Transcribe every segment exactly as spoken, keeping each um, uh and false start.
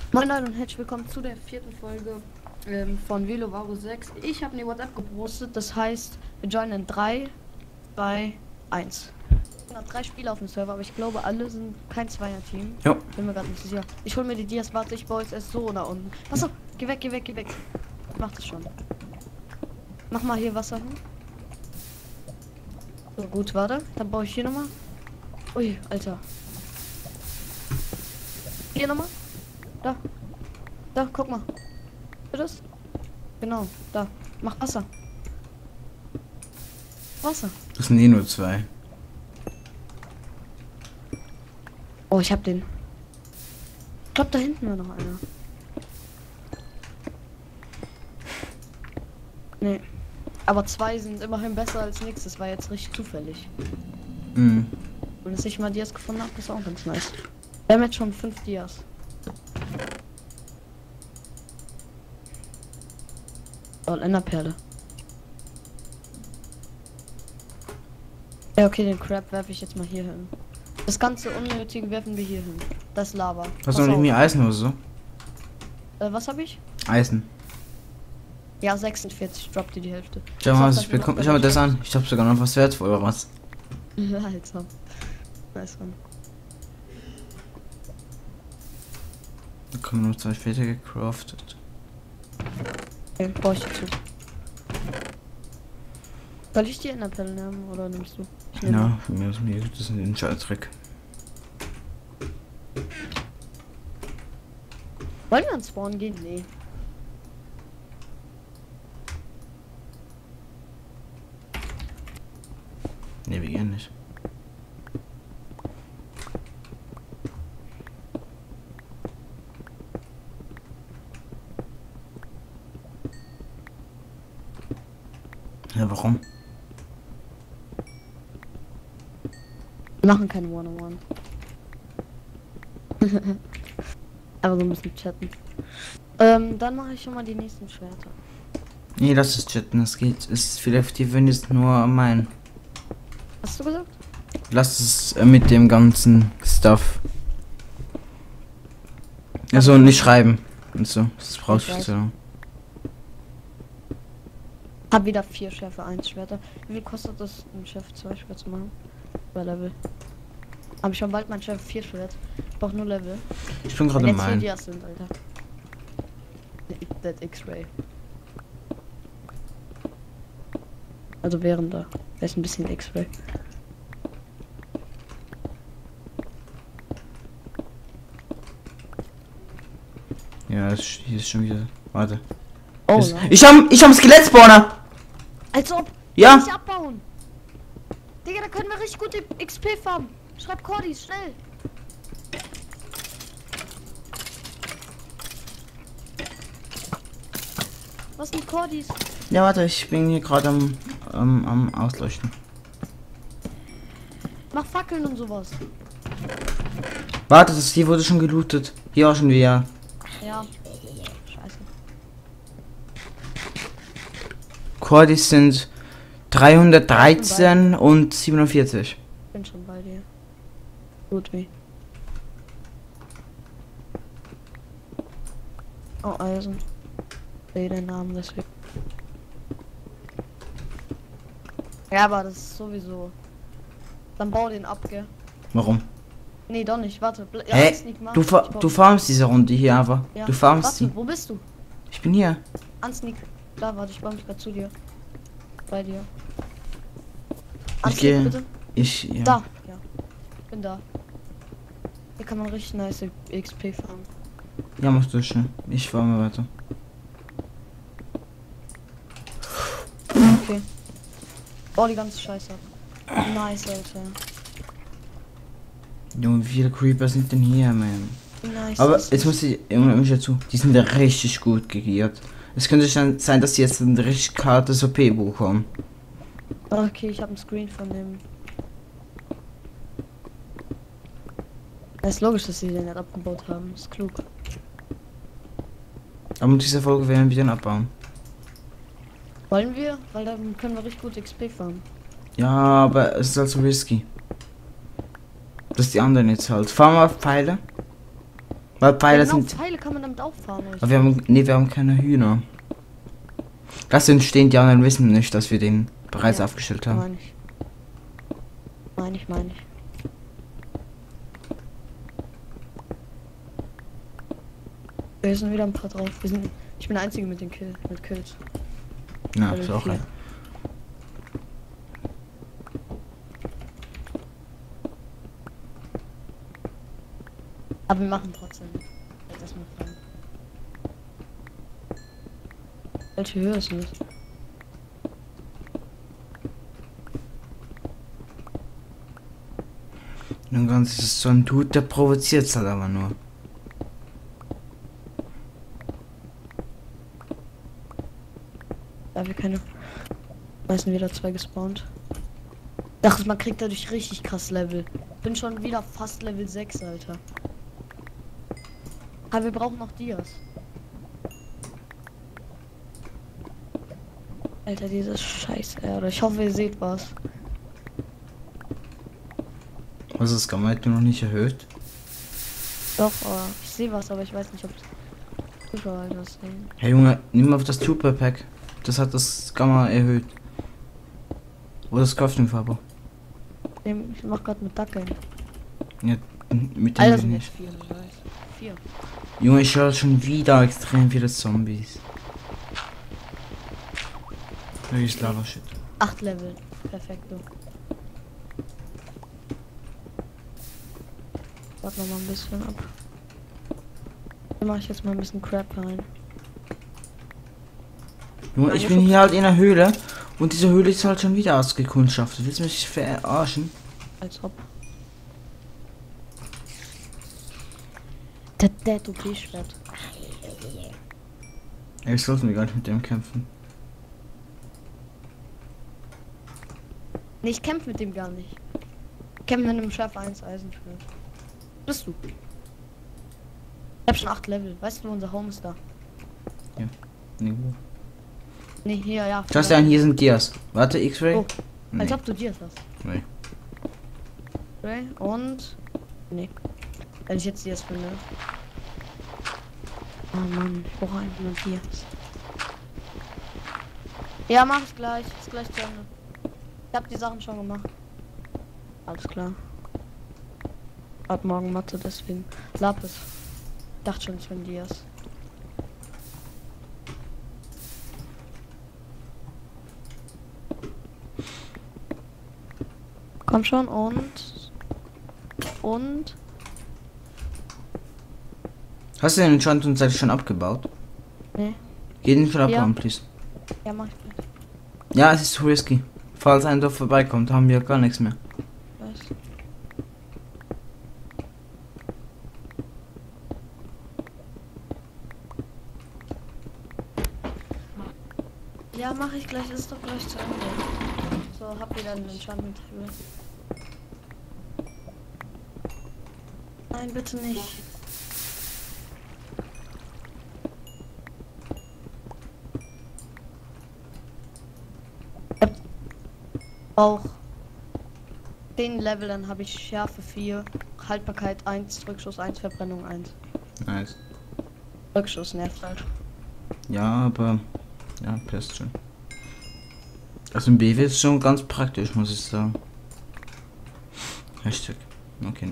Moin Leute und herzlich willkommen zu der vierten Folge ähm, von Velo Varo sechs. Ich habe eine WhatsApp gepostet, das heißt, wir joinen in drei, zwei, eins. Ich habe drei Spieler auf dem Server, aber ich glaube, alle sind kein Zweier-Team. Jo. Bin mir gerade nicht sicher. Ich hol mir die Dias, warte, ich baue jetzt erst so da unten. Achso, geh weg, geh weg, geh weg. Ich mach das schon. Mach mal hier Wasser hin. So, gut, warte. Dann baue ich hier nochmal. Ui, Alter. Hier nochmal. Da. Da, guck mal. Hört das? Genau, da. Mach Wasser. Wasser. Das sind eh nur zwei. Oh, ich hab den. Ich glaube, da hinten war noch einer. Nee. Aber zwei sind immerhin besser als nichts. Das war jetzt richtig zufällig. Mhm. Und dass ich mal Dias gefunden habe, ist auch ganz nice. Wir haben jetzt schon fünf Dias. Oh, Enderperle. Ja, okay, den Crab werfe ich jetzt mal hier hin. Das ganze Unnötige werfen wir hier hin. Das ist Lava. Hast du noch nicht mehr Eisen oder so? Äh, was habe ich? Eisen. Ja, sechsundvierzig. Droppt dir die Hälfte. Schau mal, was ich bekomme. Schau mir das an. Ich hab sogar noch was wertvoll oder was? Alter. Nice one. Da kommen nur zwei später gecraftet. Okay, brauche ich dazu. Soll ich die Enderperlen nehmen oder nimmst du? Ich nehme. Ja, von mir ist mir das ist ein Schalltrick. Wollen wir ans Spawn gehen? Nee. Ne, wir gehen nicht. Ja, warum? Wir machen keine One-on-One. Aber so ein bisschen chatten. Ähm, dann mache ich schon mal die nächsten Schwerter. Nee, lass es chatten, das geht. Ist viel effektiver, wenn es nur mein. Hast du gesagt? Lass es äh, mit dem ganzen Stuff. Also nicht schreiben und so. Das brauchst du so. Hab wieder vier Schärfe eins Schwerter. Wie viel kostet das, ein Schärfe zwei Schwert zu machen? Bei Level. Hab ich schon bald mein Schärfe vier Schwert. Ich brauch nur Level. Ich bin gerade Wenn jetzt mein. hier Dias sind, Alter. That X-Ray. Also während da. Da ist ein bisschen X-Ray. Ja, das, hier ist schon wieder. Warte. Oh, Das, nein. ich hab, ich hab Skelettspawner. Als ob! Ja. Nicht abbauen! Digga, da können wir richtig gute X P farmen. Schreib Cordis, schnell! Was sind Cordis? Ja, warte, ich bin hier gerade am, am, am Ausleuchten. Mach Fackeln und sowas. Warte, das hier wurde schon gelootet. Hier auch schon wieder. Ja. Scheiße. Cordis sind dreihundertdreizehn und siebenundvierzig. Bin schon bei dir. Gut wie. Oh, Eisen. Sehe den Namen deswegen. Ja, aber das ist sowieso. Dann bau den ab, gell? Warum? Nee, doch nicht. Warte. Ble ja, Hä? Sneak, mach. Du, fa Ich bau- du farmst diese Runde hier einfach. Ja. Du farmst Warte, sie. wo bist du? Ich bin hier. Ansneak. Da, warte, ich baue mich gerade zu dir. Bei dir. Ich Ansneak, gehe. bitte. Ich. Ja. Da. Ja. Bin da. Hier kann man richtig nice X P farmen. Ja, mach du schon. Ich farme weiter. Okay. Oh, die ganze Scheiße ab. Nice, Alter. Junge, wie viele Creeper sind denn hier, man? Nice. Aber ist jetzt das. muss ich irgendwie dazu. Die sind ja richtig gut gegiert. Es könnte schon sein, dass sie jetzt ein richtig kartes O P-Buch haben. Okay, ich habe einen Screen von dem. Es ist logisch, dass sie den nicht abgebaut haben. Ist klug. Aber in dieser Folge werden wir den abbauen. Wollen wir? Weil dann können wir richtig gut X P farmen. Ja, aber es ist halt so risky. Dass die anderen jetzt halt. Fahren wir auf Pfeile. Weil Pfeile genau, sind. Pfeile kann man damit auffahren. Aber wir haben. Nee, wir haben keine Hühner. Lass uns stehen, die anderen wissen nicht, dass wir den bereits Ja, aufgestellt haben. Meine ich. Meine ich, meine ich. Wir sind wieder ein paar drauf. Wir sind. Ich bin der Einzige mit den Kill, mit Kills. Ja, Level ist auch vier. ein. Aber wir machen trotzdem. Jetzt erstmal fragen. Welche Höhe ist denn das? Und ganz ist so ein Dude, der provoziert es halt aber nur. Da wir keine. Da sind wieder zwei gespawnt. Ach, man kriegt dadurch richtig krass Level. Bin schon wieder fast Level sechs, Alter. Aber wir brauchen noch Dias. Alter, dieses Scheiße, Erde. Ich hoffe, ihr seht was. Was ist Gamma-Item noch nicht erhöht? Doch, aber ich sehe was, aber ich weiß nicht, ob Zuschauer das sehen. Hey Junge, nimm auf das Super Pack. Das hat das Gamma erhöht. Wo das Crafting-Farbe? Ich mach grad mit Dackeln. Ja, mit dem Alter, will sind ich jetzt nicht. vier, nice. Vier. Junge, ich höre schon wieder extrem viele Zombies. Wirklich Lava Shit. Acht Level. Perfekt, du. Warte noch mal ein bisschen ab. Dann mache ich jetzt mal ein bisschen Crap rein. Junge, ich bin hier halt in der Höhle und diese Höhle ist halt schon wieder ausgekundschaftet. Willst du mich verarschen? Als ob. Der Dead O P-Schwert. Ey, ich sollte mir gar nicht mit dem kämpfen. Nee, ich kämpfe mit dem gar nicht. Ich kämpfe mit einem Schärfe eins Eisenschwert. Bist du? Ich hab schon acht Level. Weißt du, unser Home ist da. Nirgendwo. Nee, hier, ja. Schau dir an, hier sind Dias. Warte, X-Ray? Oh, Nee. als ob du Dias hast. Nee. Okay, und. Nee. Wenn ich jetzt Dias finde. Oh Mann, ich brauche einfach nur Dias. Ja, mach ich gleich. Ist gleich zu Ende. Ich hab die Sachen schon gemacht. Alles klar. Ab morgen Mathe, deswegen. Lapis. Dachte schon, ich bin Dias. Komm schon und. Und. Hast du den Enchantment seit schon abgebaut? Nee. Geh den schon Ja. abbauen, please. Ja, mach ich gleich. Ja, es ist zu risky. Falls ein Dorf vorbeikommt, haben wir gar nichts mehr. Weiß. Ja, mache ich gleich. Ist doch gleich zu Ende. So, hab wieder einen Enchantment Table. Nein, bitte nicht. Yep. Auch zehn Level, dann habe ich Schärfe vier, Haltbarkeit eins, Rückschuss eins, Verbrennung eins. Nice. Rückschuss nervt halt. Ja, aber. Ja, passt schon. Also im B W ist schon ganz praktisch, muss ich sagen. Hashtag. Okay.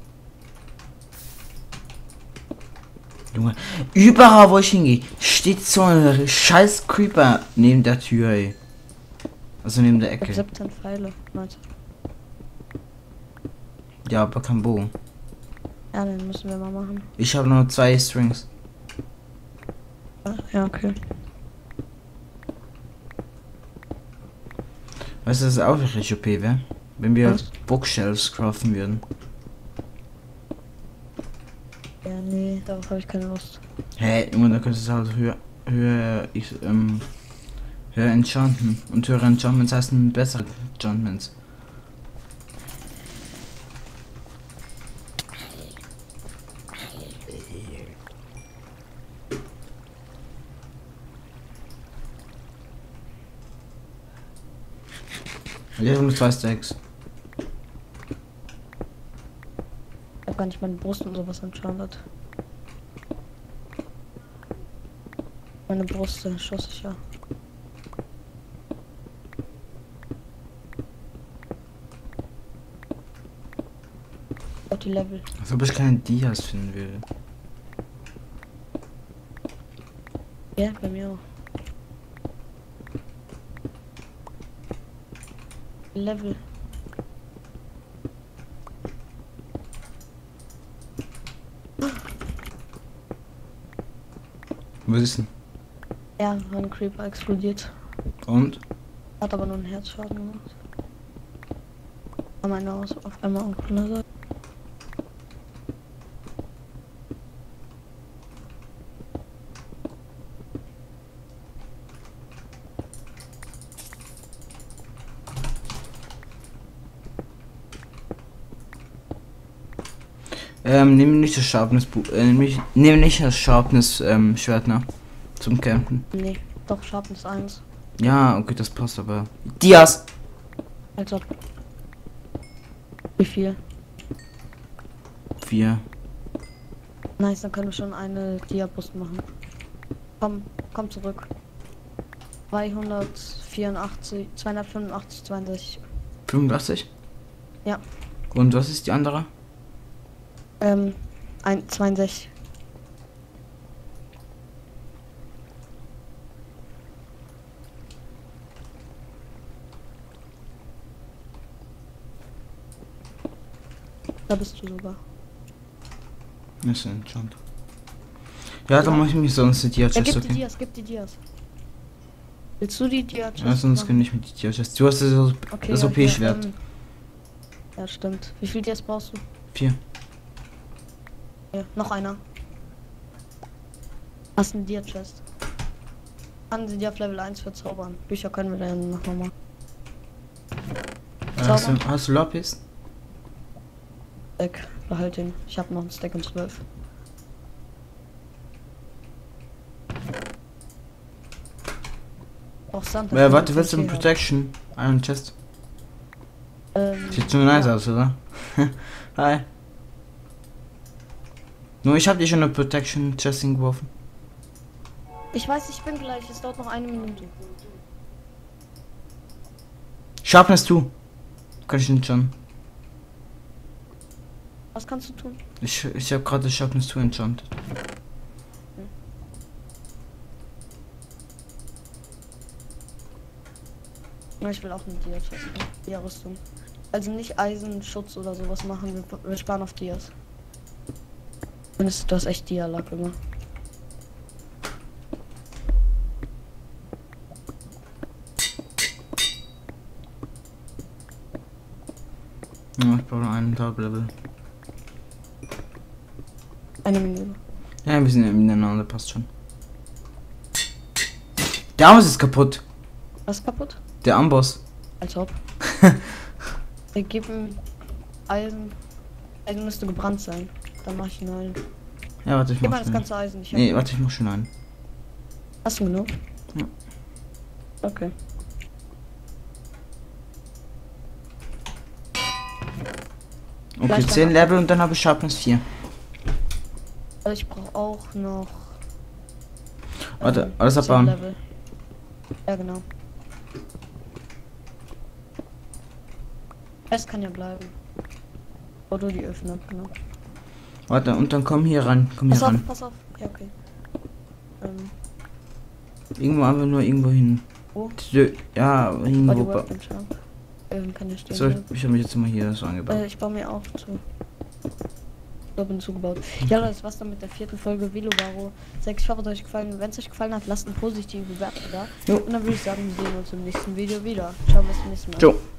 Junge, überall wo ich hingehe, steht so ein scheiß Creeper neben der Tür, ey. Also neben der Ich hab Ecke. siebzehn Pfeile. neunzehn. Ja, aber kein Bogen. Ja, den müssen wir mal machen. Ich habe nur zwei Strings. Ja, okay. Weißt du, das ist auch richtig O P wäre? Wenn wir Was? Bookshelves craften würden. Ja, nee, darauf habe ich keine Lust. Hä, hey, Junge, da könntest du halt höher, höher, ich, ähm, höher enchanten. Und höhere Enchantments heißen bessere Enchantments. Ich habe nur zwei Stacks. Ich hab gar nicht meine Brust und sowas enchantet. Meine Brust ist schusssicher. Auch die Level. Als ob ich keine Dias finden will. Ja, bei mir auch. Level. Was ist denn? Ja, ein Creeper explodiert. Und? Hat aber nur einen Herzschaden gemacht. Meine Haus auf einmal auch von der Seite. Ähm, nimm nicht das Sharpness, äh, nimm nimm nicht das Sharpness, ähm, Schwert, ne? Zum Campen. Nee, doch Sharpness eins. Ja, okay, das passt aber. Dias! Also. Wie viel? Vier. Nice, dann können wir schon eine Diabrust machen. Komm, komm zurück. zweihundertvierundachtzig, zweihundertfünfundachtzig, zweiundsechzig. fünfundachtzig? Ja. Und was ist die andere? Ähm, ein, zweiundsechzig. Da bist du sogar. Das ist ein Enchant. Ja, dann mach ich mich sonst die Dias, Ja, gib die okay? Dias, gib die Dias. Willst du die Dias? Ja, sonst kann ich mit die Dias. Du hast das, Okay, das ja, O P-Schwert. ja, ähm, ja, stimmt. Wie viel Dias brauchst du? Vier. Ja, noch einer. Hast einen Dia-Chest. Kann sie dir auf Level eins verzaubern. Bücher können wir dann noch mal. Äh, hast, du, hast du Lapis? Stack, behalt den. Ich habe noch einen Stack und zwölf. Auch Sand. Äh, warte, willst du ein Protection? Iron Chest. Ähm, Sieht schon nice ja. aus, oder? Hi. Nur ich hab dir schon eine Protection Chest hingeworfen. Ich weiß, ich bin gleich. Es dauert noch eine Minute. Sharpness zwei. Kann ich nicht schon. Was kannst du tun? Ich, ich habe gerade Sharpness zwei enchanted. Ja, ich will auch eine Dia-Chest. Dia-Rüstung. Also nicht Eisenschutz oder sowas machen. Wir, wir sparen auf Dias. Du hast echt Dia-Lack immer. Ja, ich brauche noch einen Top-Level. Eine Minute. Ja, wir sind ja miteinander, passt schon. Der Amboss ist kaputt. Was ist kaputt? Der Amboss. Als ob. Wir geben Eisen. Eisen müsste gebrannt sein. Dann mach ich ihn ein. Ja, warte, ich Gib mach mal das schon. ganze Eisen. Ich hab Nee, warte, ich mach schon einen. Hast du genug? Ja. Okay. Okay, Vielleicht zehn dann- Level und dann habe ich Sharpness vier. Also ich brauche auch noch. Warte, ähm, alles zehn abbauen. Level. Ja, genau. Es kann ja bleiben. Oder die öffnen, genau. Warte, und dann komm hier ran. Komm hier Pass auf, ran. pass auf. Ja, okay. Ähm, Irgendwo haben wir nur irgendwo hin. wo? Dö- Ja, Body irgendwo. ba- Workbench. Ähm, kann ja stehen. So, ich, bleiben. ich habe mich jetzt mal hier so angebaut. Äh, ich baue mir auch zu. So bin zugebaut. Ja, das war's dann mit der vierten Folge Velobaro sechs. Ich hoffe, es hat euch gefallen. Wenn es euch gefallen hat, lasst eine positive Bewertung da. Jo. Und dann würde ich sagen, wir sehen uns im nächsten Video wieder. Ciao, bis zum nächsten Mal. Ciao.